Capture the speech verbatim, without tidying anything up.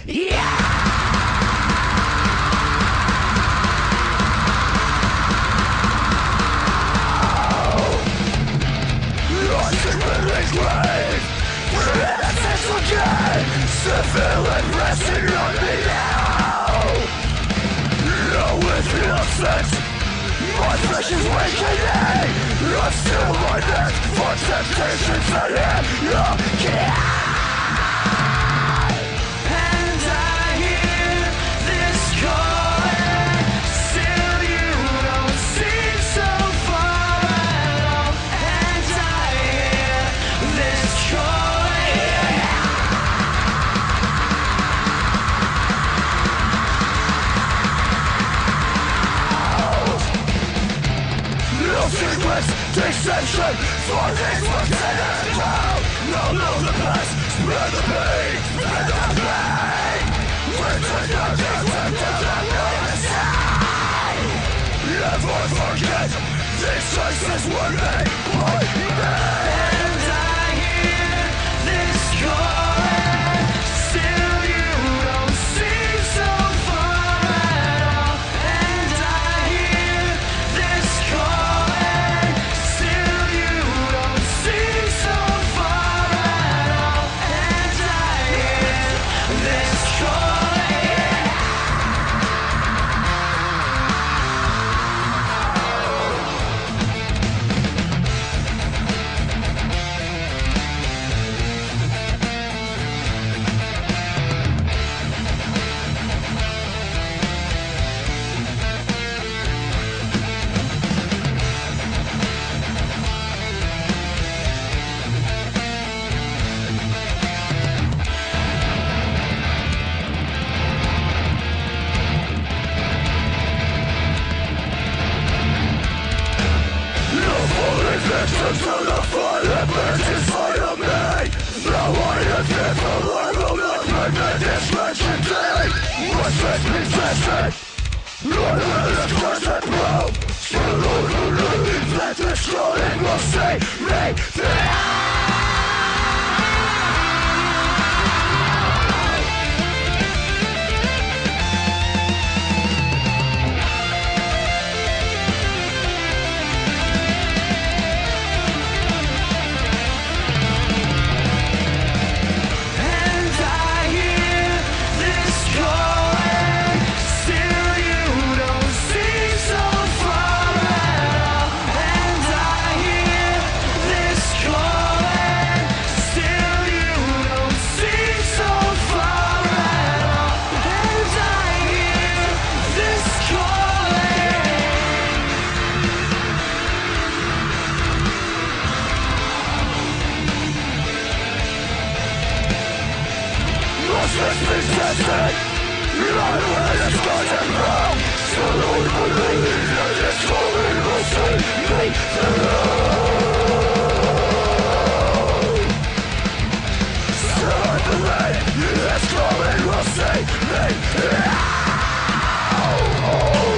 Civilian resting on me now. Now with the upset, my flesh is weakening. I'm still my neck for temptations that am your king. And I hear this calling, still you don't seem so far at all. And I hear this calling. Secrets, deception, for these ones that are down. Now know the past, spread the pain, spread the pain. Return your days, return the inside. Never forget, these choices were made by me. And I hear this calling, still you don't seem so far at all. And I hear this calling. Victim to the fire that burns inside of me. Now I am fearful, I will not permit this wretched day. What's been possessed? I will discuss and prove. Still believe that this calling will save me free. Let's be tested. I will discuss and grow. Still I believe that this calling will save me through. Still I believe this calling will save me. Oh, oh.